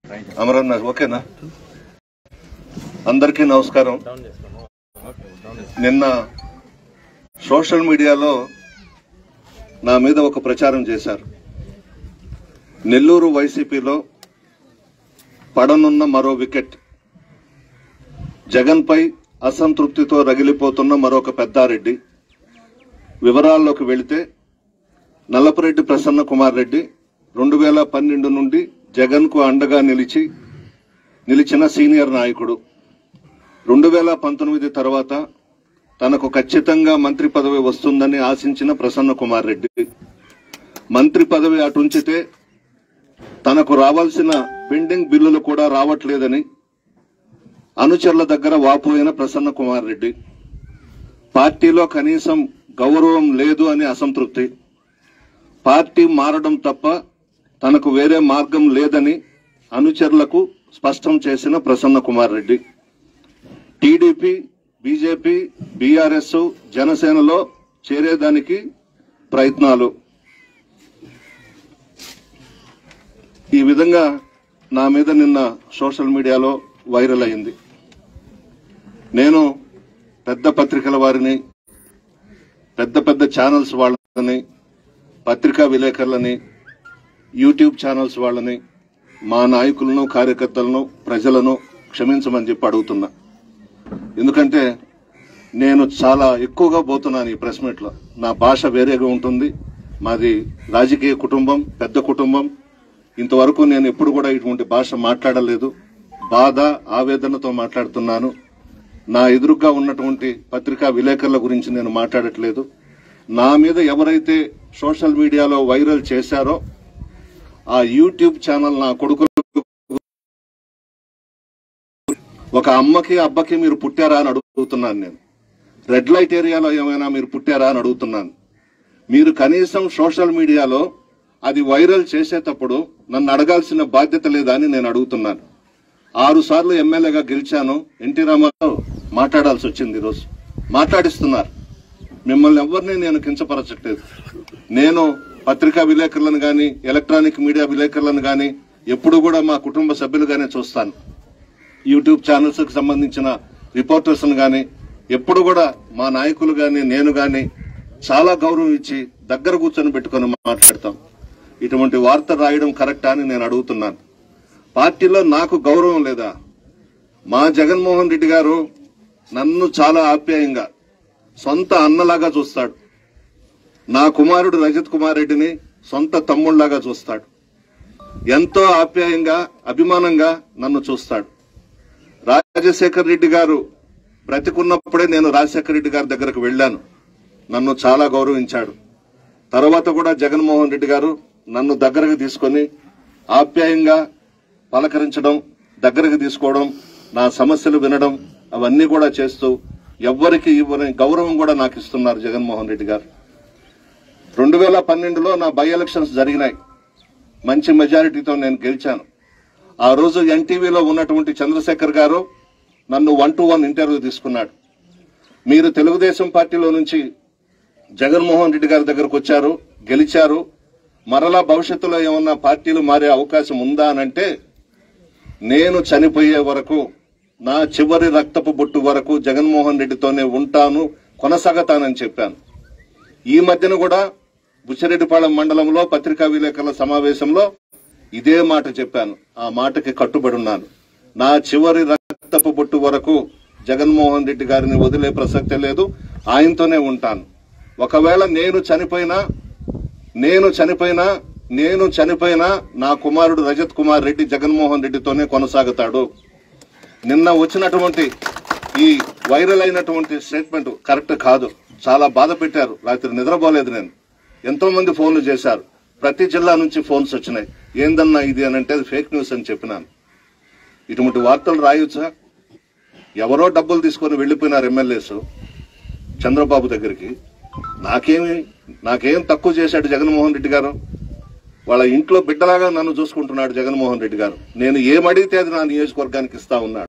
అమరన్న ఓకేనా? అందరికీ నమస్కారం. నిన్న సోషల్ మీడియాలో నా మీద ఒక ప్రచారం చేశారు. నెల్లూరు వైసీపీలో పడనున్న మరో వికెట్, జగన్ పై అసంతృప్తితో రగిలిపోతున్న మరొక పెద్దారెడ్డి. వివరాల్లోకి వెళితే నల్లపురెడ్డి ప్రసన్న కుమార్ రెడ్డి 2012 నుండి జగన్ కు అండగా నిలిచిన సీనియర్ నాయకుడు. 2019 తర్వాత తనకు ఖచ్చితంగా మంత్రి పదవి వస్తుందని ఆశించిన ప్రసన్న కుమార్ రెడ్డి మంత్రి పదవి అటుంచితే తనకు రావాల్సిన పెండింగ్ బిల్లులు కూడా రావట్లేదని అనుచరుల దగ్గర వాపోయిన ప్రసన్న కుమార్ రెడ్డి. పార్టీలో కనీసం గౌరవం లేదు అని అసంతృప్తి, పార్టీ మారడం తప్ప తనకు వేరే మార్గం లేదని అనుచరులకు స్పష్టం చేసిన Prasanna Kumar Reddy TDP, BJP, BRS, జనసేనలో చేరేదానికి ప్రయత్నాలు. ఈ విధంగా నా మీద నిన్న సోషల్ మీడియాలో వైరల్ అయింది. నేను పెద్ద పత్రికల వారిని, పెద్ద ఛానల్స్ వాళ్ళని, పత్రికా విలేకరులని, యూట్యూబ్ ఛానల్స్ వాళ్ళని, మా నాయకులను, కార్యకర్తలను, ప్రజలను క్షమించమని చెప్పి అడుగుతున్నా. ఎందుకంటే నేను చాలా ఎక్కువగా పోతున్నాను ఈ ప్రెస్ మీట్లో. నా భాష వేరేగా ఉంటుంది. మాది రాజకీయ కుటుంబం, పెద్ద కుటుంబం. ఇంతవరకు నేను ఎప్పుడు కూడా ఇటువంటి భాష మాట్లాడలేదు. బాధ, ఆవేదనతో మాట్లాడుతున్నాను. నా ఎదురుగా ఉన్నటువంటి పత్రికా విలేకరుల గురించి నేను మాట్లాడట్లేదు. నా మీద ఎవరైతే సోషల్ మీడియాలో వైరల్ చేశారో ఆ యూట్యూబ్ ఛానల్ నా కొడుకులు, ఒక అమ్మకి అబ్బకి మీరు పుట్టారా అని అడుగుతున్నాను. నేను రెడ్ లైట్ ఏరియాలో ఏమైనా మీరు పుట్టారా అని అడుగుతున్నాను. మీరు కనీసం సోషల్ మీడియాలో అది వైరల్ చేసేటప్పుడు నన్ను అడగాల్సిన బాధ్యత లేదా అని నేను అడుగుతున్నాను. 6 సార్లు ఎమ్మెల్యేగా గెలిచాను. ఎన్టీ రామారావు మాట్లాడాల్సి వచ్చింది. ఈరోజు మాట్లాడిస్తున్నారు. మిమ్మల్ని ఎవరిని నేను కించపరచట్లేదు. నేను పత్రికా విలేకరులను గాని, ఎలక్ట్రానిక్ మీడియా విలేకరులను గాని ఎప్పుడు కూడా మా కుటుంబ సభ్యులుగానే చూస్తాను. యూట్యూబ్ ఛానల్స్ కు సంబంధించిన రిపోర్టర్స్ గాని ఎప్పుడు కూడా మా నాయకులు గాని, నేను గాని చాలా గౌరవం ఇచ్చి దగ్గర కూర్చొని పెట్టుకుని మాట్లాడతాం. ఇటువంటి వార్త రాయడం కరెక్టా అని నేను అడుగుతున్నాను. పార్టీలో నాకు గౌరవం లేదా? మా జగన్మోహన్ రెడ్డి గారు నన్ను చాలా ఆప్యాయంగా సొంత అన్నలాగా చూస్తాడు. నా కుమారుడు రజత్ కుమార్ రెడ్డిని సొంత తమ్ముళ్లాగా చూస్తాడు. ఎంతో ఆప్యాయంగా, అభిమానంగా నన్ను చూస్తాడు. రాజశేఖర్ రెడ్డి గారు బ్రతికున్నప్పుడే నేను రాజశేఖర్ రెడ్డి గారి దగ్గరకు వెళ్లాను. నన్ను చాలా గౌరవించాడు. తర్వాత కూడా జగన్మోహన్ రెడ్డి గారు నన్ను దగ్గరకు తీసుకొని ఆప్యాయంగా పలకరించడం, దగ్గరకు తీసుకోవడం, నా సమస్యలు వినడం, అవన్నీ కూడా చేస్తూ ఎవ్వరికి ఇవ్వని గౌరవం కూడా నాకు ఇస్తున్నారు జగన్మోహన్ రెడ్డి గారు. 2012లో నా బై ఎలక్షన్స్ జరిగినాయి. మంచి మెజారిటీతో నేను గెలిచాను. ఆ రోజు ఎన్టీవీలో ఉన్నటువంటి చంద్రశేఖర్ గారు నన్ను 1-to-1 ఇంటర్వ్యూ తీసుకున్నాడు. మీరు తెలుగుదేశం పార్టీలో నుంచి జగన్మోహన్ రెడ్డి గారి దగ్గరకు వచ్చారు, గెలిచారు, మరలా భవిష్యత్తులో ఏమన్నా పార్టీలు మారే అవకాశం ఉందా అనంటే నేను చనిపోయే వరకు, నా చివరి రక్తపు బొట్టు వరకు జగన్మోహన్ రెడ్డితోనే ఉంటాను, కొనసాగతానని చెప్పాను. ఈ మధ్యన కూడా బుచ్చిరెడ్డిపాళెం మండలంలో పత్రికా విలేకరుల సమావేశంలో ఇదే మాట చెప్పాను. ఆ మాటకి కట్టుబడి ఉన్నాను. నా చివరి రక్తపు బొట్టు వరకు జగన్మోహన్ రెడ్డి గారిని వదిలే ప్రసక్తే లేదు, ఆయనతోనే ఉంటాను. ఒకవేళ నేను చనిపోయినా నా కుమారుడు రజత్ కుమార్ రెడ్డి జగన్మోహన్ రెడ్డితోనే కొనసాగుతాడు. నిన్న వచ్చినటువంటి ఈ వైరల్ అయినటువంటి స్టేట్మెంట్ కరెక్ట్ కాదు. చాలా బాధ పెట్టారు. రాత్రి నిద్రపోలేదు నేను. ఎంతో మంది ఫోన్లు చేశారు. ప్రతి జిల్లా నుంచి ఫోన్స్ వచ్చినాయి. ఏందన్నా ఇది అని అంటే ఫేక్ న్యూస్ అని చెప్పినాను. ఇటువంటి వార్తలు రాయొచ్చా? ఎవరో డబ్బులు తీసుకొని వెళ్లిపోయినారు ఎమ్మెల్యేస్ చంద్రబాబు దగ్గరికి. నాకేం తక్కువ చేశాడు జగన్మోహన్ రెడ్డి గారు? వాళ్ళ ఇంట్లో బిడ్డలాగా నన్ను చూసుకుంటున్నాడు జగన్మోహన్ రెడ్డి గారు. నేను ఏమడిగితే అది నా నియోజకవర్గానికి ఇస్తా ఉన్నాడు.